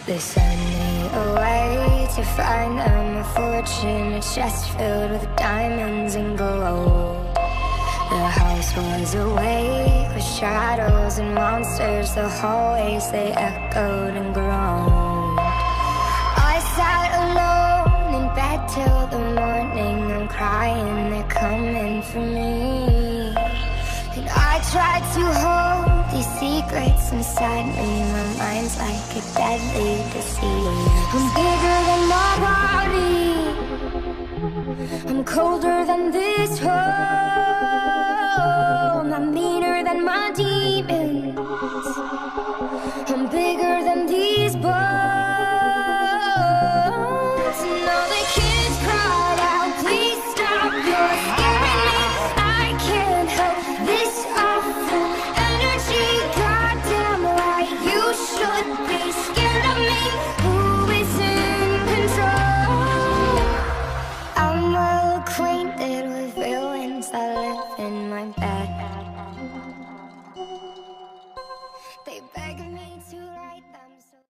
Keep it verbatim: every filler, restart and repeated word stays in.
They send me away to find them a fortune, a chest filled with diamonds and gold. The house was awake with shadows and monsters. The hallways, they echoed and groaned. I sat alone in bed till the morning. I'm crying, they're coming for me. And I tried to hold these secrets inside me. My mind's like a deadly disease. I'm bigger than my body, I'm colder than this home. I'm meaner than my demons, I'm bigger than these bones. And all the kids cried out, please stop, you're scaring me. I can't help this awful energy. Goddamn right, you should be scared of me. Who is in control? I'm well acquainted with villains that live in my bed. They beg me to write them so